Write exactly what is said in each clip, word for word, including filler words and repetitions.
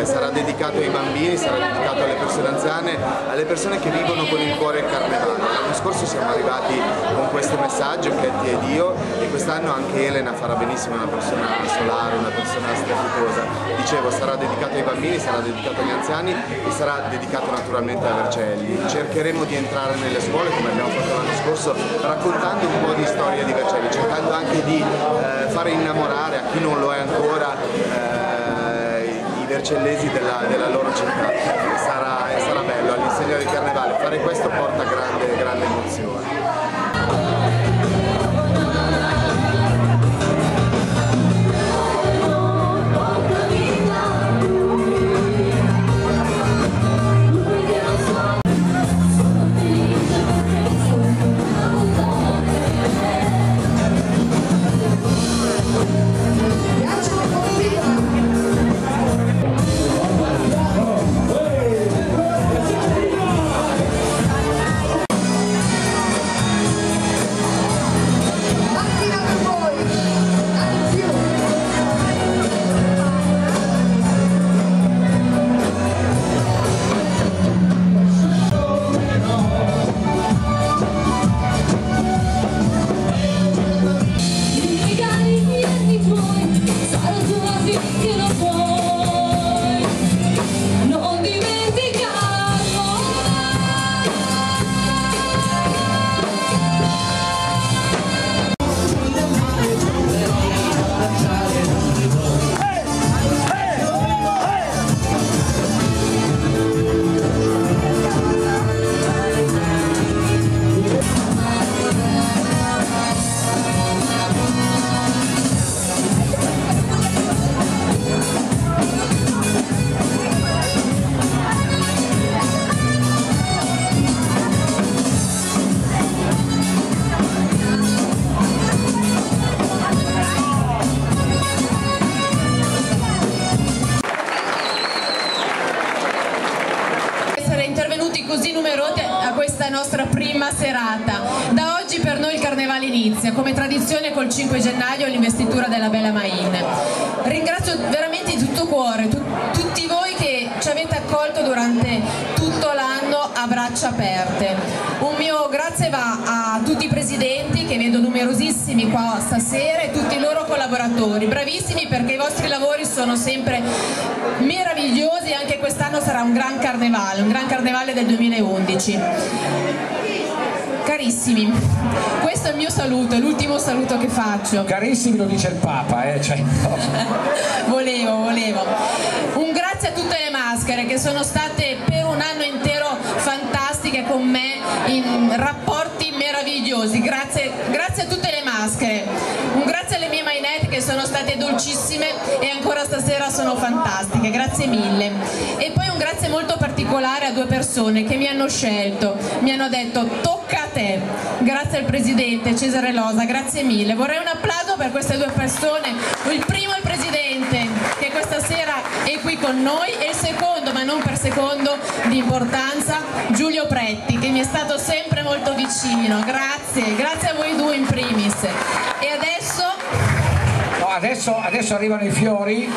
che sarà dedicato ai bambini, sarà dedicato alle persone anziane, alle persone che vivono con il cuore il carnevale. L'anno scorso siamo arrivati con questo messaggio, Ketty ed io, e quest'anno anche Elena farà benissimo, una persona solare, una persona strepitosa. Dicevo, sarà dedicato ai bambini, sarà dedicato agli anziani e sarà dedicato naturalmente ai Vercelli. Cercheremo di entrare nelle scuole come abbiamo fatto l'anno scorso, raccontando un po' di storia di Vercelli, cercando anche di eh, fare innamorare a chi non lo è ancora eh, i vercellesi della, della loro città. Sarà, sarà bello, all'insegna del carnevale, fare questo porta grande, grande emozione. Così numerosi a questa nostra prima serata. Da oggi per noi il carnevale inizia, come tradizione col cinque gennaio l'investitura della Bella Main. Ringrazio veramente di tutto cuore tu, tutti voi che ci avete accolto durante tutto l'anno a braccia aperte. Un mio grazie va a tutti i presidenti, che vedo numerosissimi qua stasera, e tutti i loro collaboratori, bravissimi, perché i vostri lavori sono sempre meravigliosi. Anche quest'anno sarà un gran carnevale, un gran carnevale del duemilaundici. Carissimi, questo è il mio saluto, è l'ultimo saluto che faccio. Carissimi lo dice il Papa, eh? Cioè, no. volevo, volevo. Un grazie a tutte le maschere che sono state per un anno intero fantastiche con me, in rapporti meravigliosi. Grazie, grazie a tutte le maschere. Un grazie alle mie mainette che sono state dolcissime e ancora stasera sono fantastiche, grazie mille. E poi un grazie molto particolare a due persone che mi hanno scelto, mi hanno detto tocca a te. Grazie al presidente Cesare Losa, grazie mille. Vorrei un applauso per queste due persone. Il primo è il presidente, che questa sera è qui con noi, e il secondo, ma non per secondo di importanza, Giulio Pretti, che mi è stato sempre molto vicino. Grazie, grazie a voi due in primis. E adesso... No, adesso, adesso arrivano i fiori.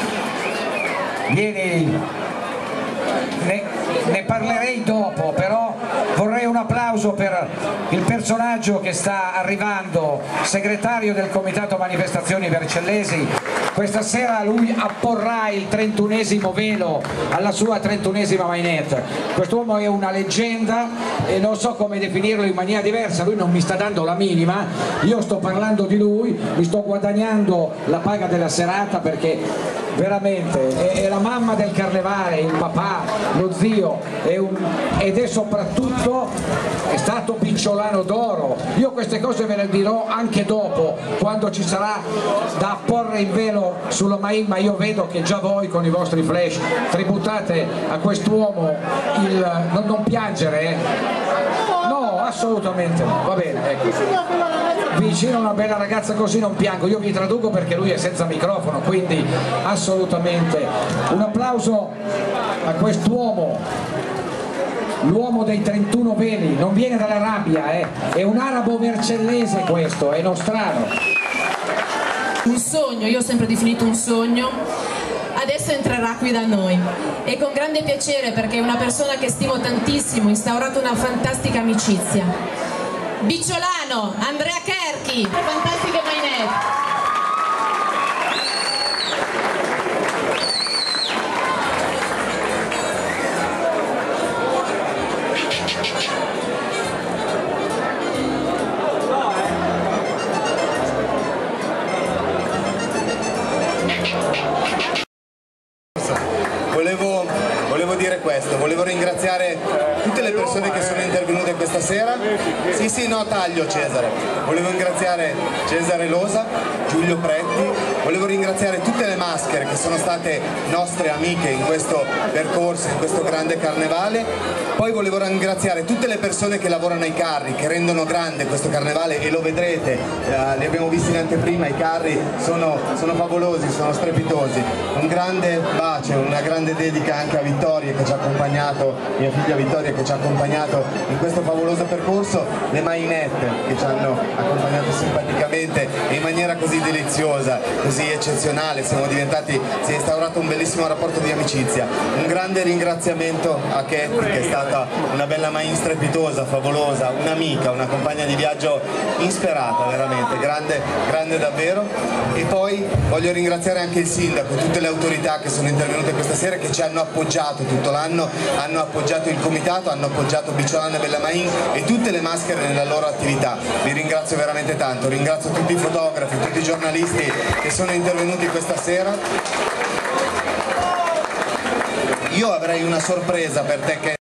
Vieni, ne, ne parlerei dopo, però vorrei un applauso per il personaggio che sta arrivando, segretario del Comitato Manifestazioni Vercellesi. Questa sera lui apporrà il trentunesimo velo alla sua trentunesima mainette. Quest'uomo è una leggenda e non so come definirlo in maniera diversa, lui non mi sta dando la minima, io sto parlando di lui, mi sto guadagnando la paga della serata, perché veramente è, è la mamma del carnevale, il papà, lo zio, è un, ed è soprattutto è stato picciolano d'oro. Io queste cose ve le dirò anche dopo, quando ci sarà da apporre il velo sulla Main, ma io vedo che già voi con i vostri flash tributate a quest'uomo il non, non piangere, eh? No, assolutamente no, va bene, ecco. Vicino a una bella ragazza così non piango, io vi traduco perché lui è senza microfono, quindi assolutamente un applauso a quest'uomo, l'uomo dei trentuno veli, non viene dall'Arabia, eh? È un arabo vercellese questo, è nostrano. Un sogno, io ho sempre definito un sogno, adesso entrerà qui da noi e con grande piacere, perché è una persona che stimo tantissimo, ho instaurato una fantastica amicizia. Bicciolano, Andrea Cherchi, fantastiche mainette. Volevo, volevo dire questo, volevo ringraziare tutte le persone che sono intervenute questa sera. Sì, sì, no, taglio Cesare. Volevo ringraziare Cesare Losa, Giulio Pretti, volevo ringraziare tutte le maschere che sono state nostre amiche in questo percorso, in questo grande carnevale. Poi volevo ringraziare tutte le persone che lavorano ai carri, che rendono grande questo carnevale, e lo vedrete, eh, li abbiamo visti in anteprima, i carri sono, sono favolosi, sono strepitosi. Un grande bacio, una grande dedica anche a Vittoria che ci ha accompagnato, mia figlia Vittoria che ci ha accompagnato in questo favoloso percorso, le mainette che ci hanno accompagnato simpaticamente e in maniera così deliziosa, così eccezionale. Siamo diventati, si è instaurato un bellissimo rapporto di amicizia. Un grande ringraziamento a Katie, che è stata una bella main strepitosa, favolosa, un'amica, una compagna di viaggio insperata, veramente, grande, grande davvero. E poi voglio ringraziare anche il sindaco, tutte le autorità che sono intervenute questa sera, che ci hanno appoggiato tutto l'anno, hanno appoggiato il comitato, hanno appoggiato Bicciolano e Bella Main e tutte le maschere nella loro attività. Vi ringrazio veramente tanto, ringrazio tutti i fotografi, tutti i giornalisti che sono intervenuti questa sera. Io avrei una sorpresa per te, che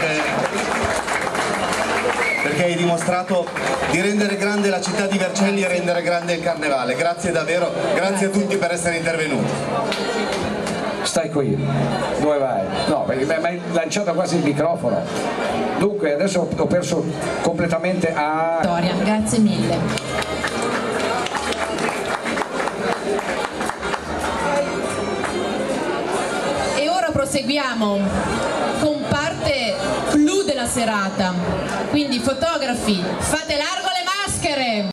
perché hai dimostrato di rendere grande la città di Vercelli e rendere grande il carnevale. Grazie davvero, grazie a tutti per essere intervenuti. Stai qui, dove vai? No, mi hai lanciato quasi il microfono. Dunque, adesso ho perso completamente a... Vittoria, grazie mille. E ora proseguiamo con parte clou della serata. Quindi fotografi, fate largo le maschere!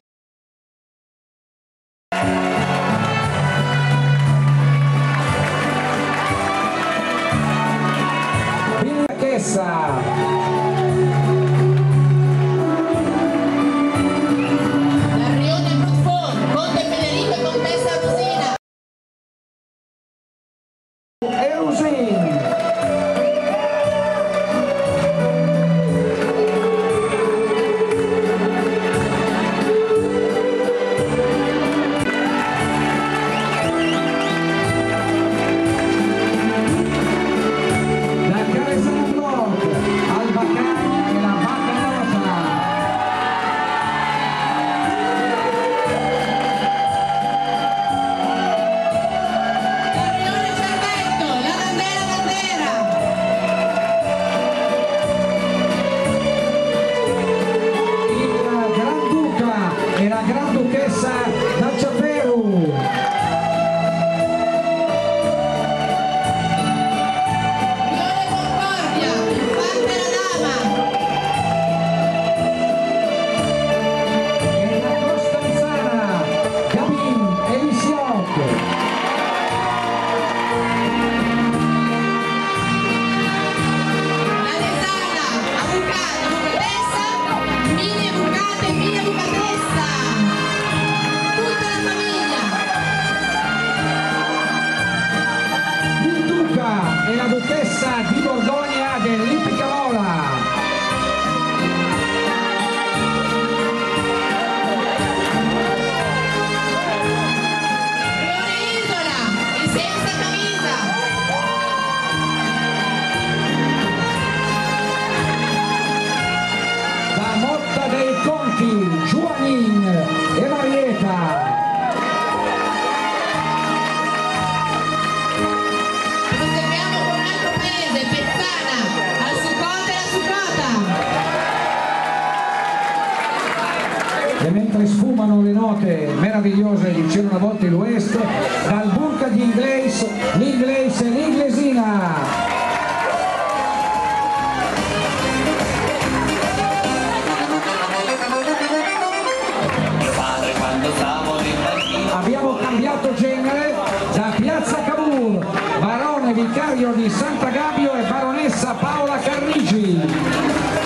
Larrione Brutfon, Conte Federico e Contessa Rosina. E Rosin. di Borgogna dell'Ippica Mola. Leone Isola e senza camisa. Da Motta dei Conti, Giovanin e Marietta. E mentre sfumano le note meravigliose di C'era una volta il West, dal Burka di Inglese, l'Inglese e l'Inglesina. Abbiamo cambiato genere da Piazza Cavour segretario di Sant'Agapio e baronessa Paola Carrigi.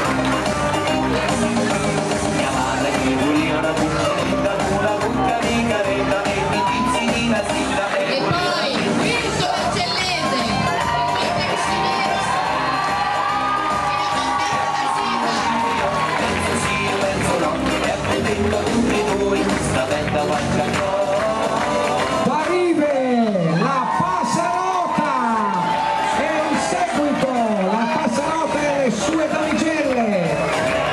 E poi Vinto Vercellese, Arrive la Passarota e in seguito la Passarota e le sue damigelle.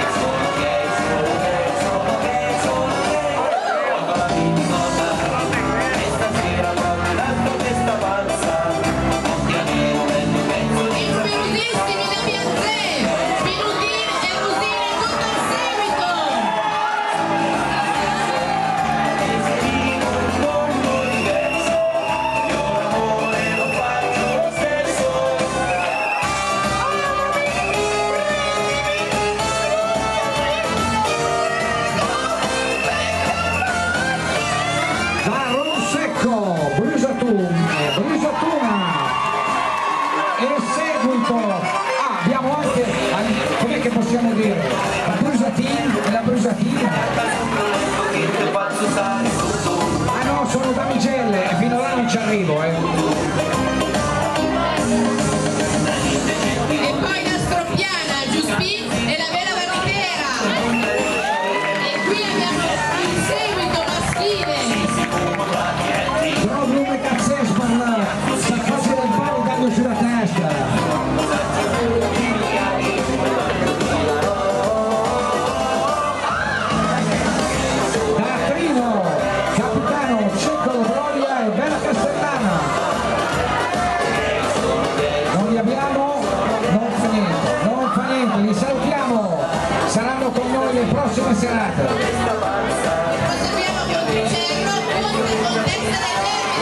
Ah, abbiamo anche, com'è che possiamo dire, la brusatina e la brusatina. Ah no, sono damigelle, fino là non ci arrivo, eh. e poi la Stroppiana, Giuspin e la Vela Barrichera. E qui abbiamo il seguito maschile. Proprio un cazzesman, sta facendo il palo dando sulla testa. Le prossime serate. Proseguiamo con Tricerno, Ponte, Contessa dei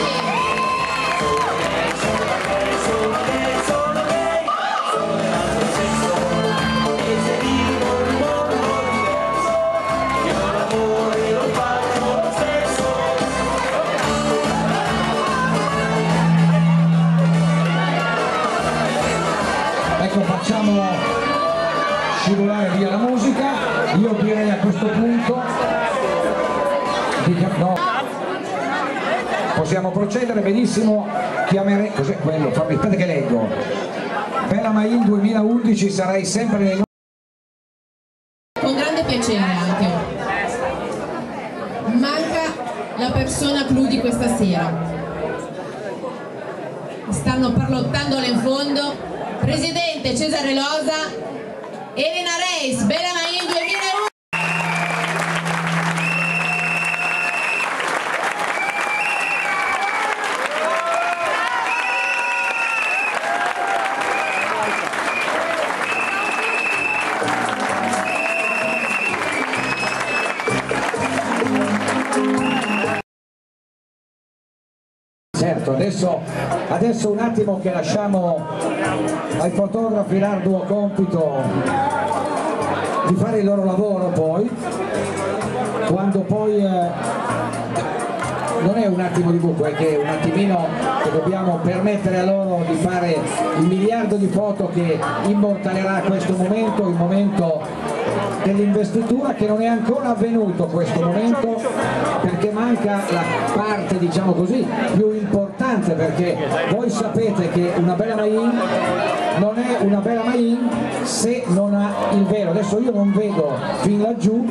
Ecco, facciamo scivolare via la musica. Io direi a questo punto di... no. Possiamo procedere benissimo. Chiamerei, cos'è quello? Fammi, aspetta che leggo. Bella Main duemilaundici, sarei sempre nei nostri... Con grande piacere anche. Manca la persona clou di questa sera. Stanno parlottandolo in fondo. Presidente Cesare Losa, Elena Reis, Bella Main duemilaundici. Certo, adesso, adesso un attimo che lasciamo ai fotografi l'arduo compito di fare il loro lavoro, poi quando poi eh, non è un attimo di buco, è che è un attimino che dobbiamo permettere a loro di fare il miliardo di foto che immortalerà questo momento, il momento dell'investitura, che non è ancora avvenuto questo momento perché manca la parte, diciamo così, più importante, perché voi sapete che una Bella Main non è una Bella Main se non ha il velo. Adesso io non vedo fin laggiù,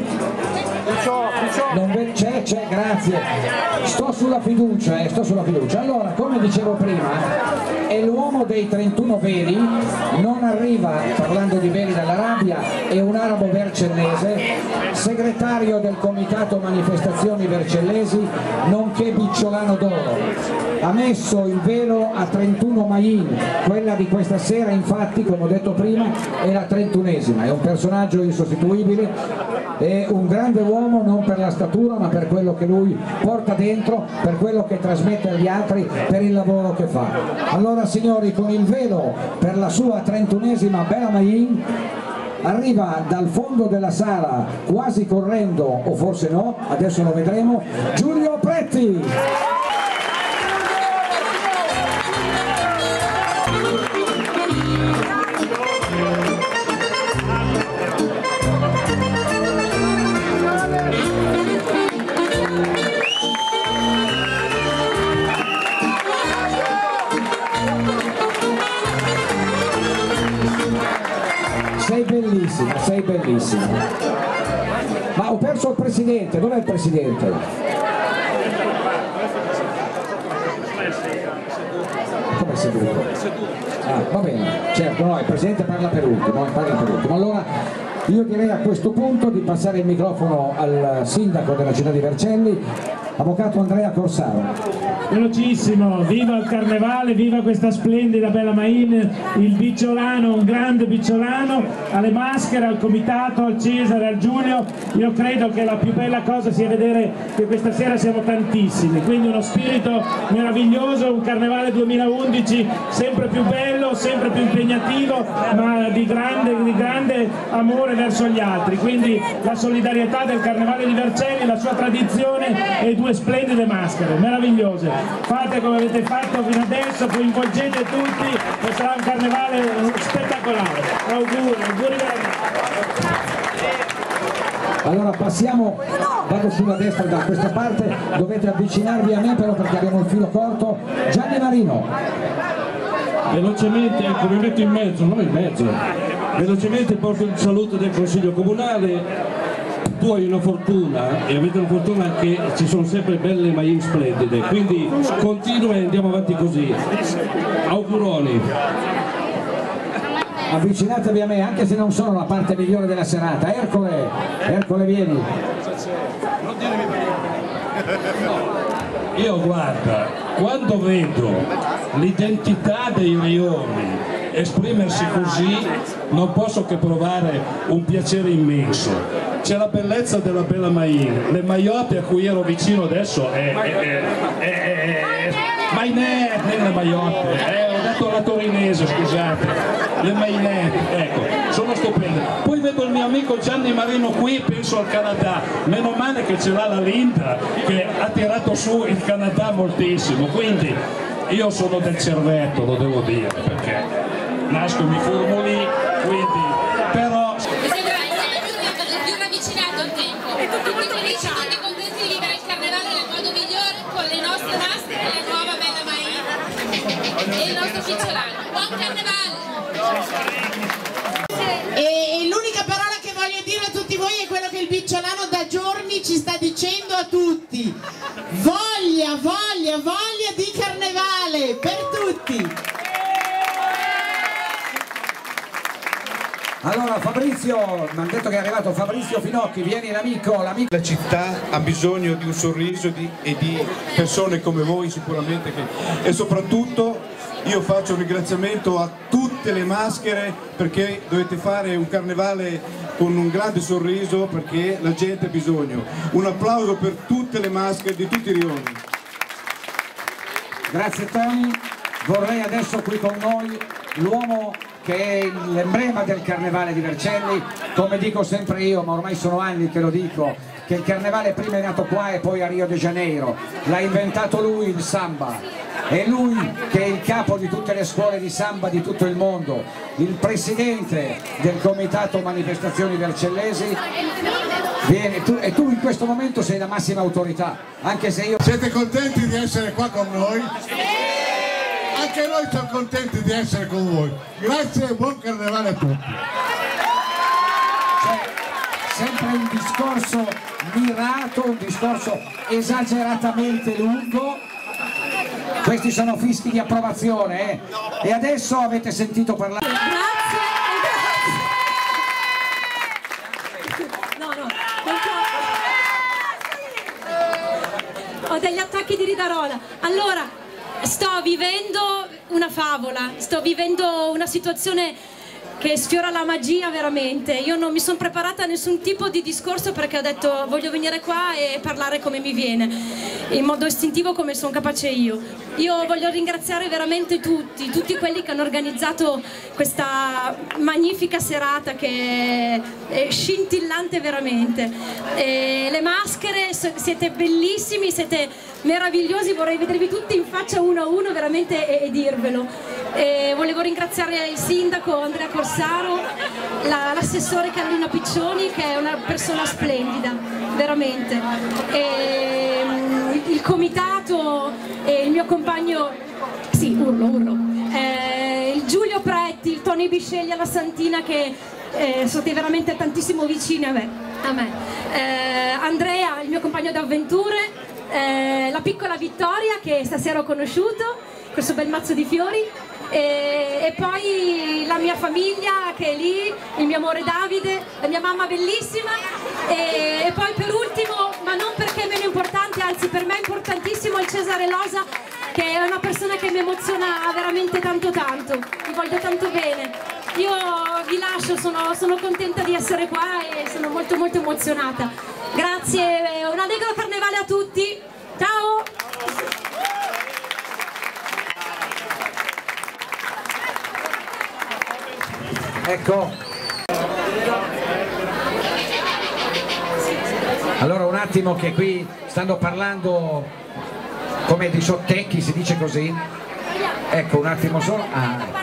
c'è, c'è, grazie, sto sulla fiducia, eh, sto sulla fiducia. Allora, come dicevo prima, è l'uomo dei trentuno veli, non arriva, parlando di veli dall'Arabia, è un arabo vercellese, segretario del Comitato Manifestazioni Vercellesi, nonché bicciolano d'oro. Ha messo il velo a trentuno Main, quella di questa sera infatti, come ho detto prima, è la trentunesima, è un personaggio insostituibile, è un grande uomo non per la statura ma per quello che lui porta dentro, per quello che trasmette agli altri, per il lavoro che fa. Allora signori, con il velo per la sua trentunesima Bella Main arriva dal fondo della sala, quasi correndo, o forse no, adesso lo vedremo, Giulio Pretti. bellissima, sei bellissima. Ma ho perso il presidente, dov'è il presidente? Come seduto? Ah, va bene, certo, no, il presidente parla per ultimo, parla per ultimo. Allora io direi a questo punto di passare il microfono al sindaco della città di Vercelli, avvocato Andrea Corsaro. Velocissimo, viva il carnevale, viva questa splendida Bella Main, il Bicciolano, un grande Bicciolano, alle maschere, al comitato, al Cesare, al Giulio. Io credo che la più bella cosa sia vedere che questa sera siamo tantissimi, quindi uno spirito meraviglioso, un carnevale duemilaundici sempre più bello, sempre più impegnativo, ma di grande, di grande amore verso gli altri, quindi la solidarietà del carnevale di Vercelli, la sua tradizione e due splendide maschere meravigliose. Fate come avete fatto fino adesso, coinvolgete tutti e sarà un carnevale spettacolare. Auguri, auguri veramente. Allora passiamo, vado sulla destra da questa parte, dovete avvicinarvi a me però perché abbiamo il filo corto. Gianni Marino. Velocemente, ecco, mi metto in mezzo, non in mezzo, velocemente porto il saluto del Consiglio Comunale. Tu hai una fortuna e avete una fortuna che ci sono sempre belle main splendide, quindi continua e andiamo avanti così. Auguroni. Avvicinatevi a me anche se non sono la parte migliore della serata. Ercole, Ercole vieni. Io guarda, quando vedo l'identità dei rioni esprimersi così non posso che provare un piacere immenso. C'è la bellezza della Bella Main, le maiotte a cui ero vicino adesso è, è, è, è, è, è mainette, non le maiotte, eh, ho detto la torinese, scusate, le mainette, ecco, sono stupende. Poi vedo il mio amico Gianni Marino qui e penso al Canada, meno male che ce l'ha la Linda che ha tirato su il Canada moltissimo, quindi io sono del cervetto, lo devo dire, perché nasco e mi formo lì, quindi però tutti felici, tutti contenti di vivere il carnevale nel modo migliore con le nostre maschere e la nuova Bella Main e il nostro Bicciolano. Buon carnevale! E l'unica parola che voglio dire a tutti voi è quello che il Bicciolano da giorni ci sta dicendo a tutti: voglia, voglia, voglia di carnevale per tutti! Allora Fabrizio, mi hanno detto che è arrivato Fabrizio Finocchi, vieni l'amico, l'amico. La città ha bisogno di un sorriso di, e di persone come voi sicuramente che, e soprattutto io faccio un ringraziamento a tutte le maschere perché dovete fare un carnevale con un grande sorriso perché la gente ha bisogno. Un applauso per tutte le maschere di tutti i rioni. Grazie Tony, vorrei adesso qui con noi l'uomo che è l'emblema del carnevale di Vercelli, come dico sempre io, ma ormai sono anni che lo dico, che il carnevale prima è nato qua e poi a Rio de Janeiro, l'ha inventato lui il samba, è lui che è il capo di tutte le scuole di samba di tutto il mondo, il presidente del comitato manifestazioni vercellesi, viene, tu, e tu in questo momento sei la massima autorità, anche se io... Siete contenti di essere qua con noi? Anche noi siamo contenti di essere con voi. Grazie e buon carnevale a tutti. Cioè, sempre un discorso mirato, un discorso esageratamente lungo. Questi sono fischi di approvazione, eh? E adesso avete sentito parlare. Grazie. No, no, ho degli attacchi di ridarola. Allora, sto vivendo una favola, sto vivendo una situazione che sfiora la magia veramente. Io non mi sono preparata a nessun tipo di discorso perché ho detto voglio venire qua e parlare come mi viene, in modo istintivo come sono capace io. Io voglio ringraziare veramente tutti, tutti quelli che hanno organizzato questa magnifica serata che è scintillante veramente. E le maschere, siete bellissimi, siete meravigliosi, vorrei vedervi tutti in faccia uno a uno veramente e, e dirvelo. E volevo ringraziare il sindaco Andrea Corsaro, l'assessore Carolina Piccioni che è una persona splendida, veramente. E, il comitato e il mio compagno, sì urlo urlo, eh, il Giulio Pretti, il Tony Bisceglia, la Santina che eh, siete veramente tantissimo vicini a me, a me. Eh, Andrea, il mio compagno d'avventure, eh, la piccola Vittoria che stasera ho conosciuto, questo bel mazzo di fiori, e, e poi la mia famiglia che è lì, il mio amore Davide, la mia mamma bellissima, e, e poi per ultimo, ma non perché è meno importante, anzi per me è importantissimo, il Cesare Losa, che è una persona che mi emoziona veramente tanto tanto, vi voglio tanto bene. Io vi lascio, sono, sono contenta di essere qua e sono molto molto emozionata. Grazie, un allegro carnevale a tutti, ciao! Ecco, allora un attimo che qui stanno parlando come di sottecchi, si dice così, ecco un attimo solo. Ah.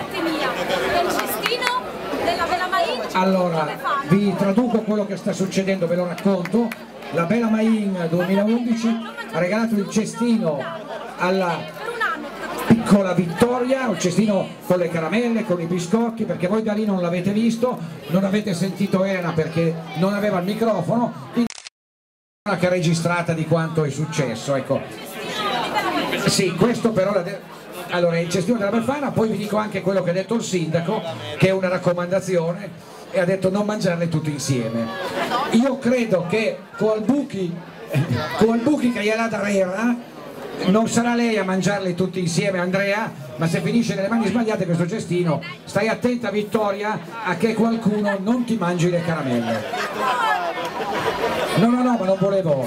Allora, vi traduco quello che sta succedendo, ve lo racconto. La Bella Main duemilaundici ha regalato il cestino alla piccola Vittoria, un cestino con le caramelle, con i biscotti, perché voi da lì non l'avete visto, non avete sentito Elena perché non aveva il microfono, che è registrata di quanto è successo, ecco. Sì, questo però la allora è il cestino della Befana, poi vi dico anche quello che ha detto il sindaco, che è una raccomandazione, e ha detto non mangiarle tutti insieme. Io credo che col buchi, col buchi che gliela darera, non sarà lei a mangiarli tutti insieme, Andrea, ma se finisce nelle mani sbagliate questo cestino, stai attenta Vittoria a che qualcuno non ti mangi le caramelle. No, no, no, ma non volevo.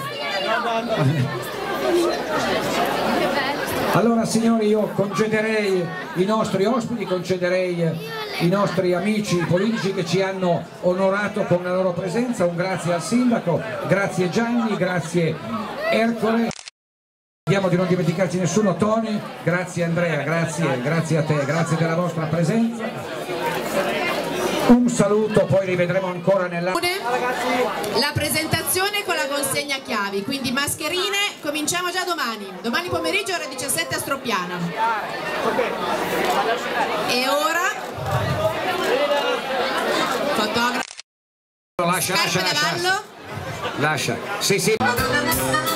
Allora signori, io concederei i nostri ospiti, concederei i nostri amici politici che ci hanno onorato con la loro presenza, un grazie al sindaco, grazie Gianni, grazie Ercole. Vediamo di non dimenticarci nessuno, Tony, grazie Andrea, grazie, grazie a te, grazie della vostra presenza. Un saluto, poi rivedremo ancora nella... La presentazione con la consegna chiavi, quindi mascherine, cominciamo già domani, domani pomeriggio ore diciassette a Stroppiana. E ora... Fotografo... Lascia, lascia, lascia. Lascia. Lascia, sì, sì.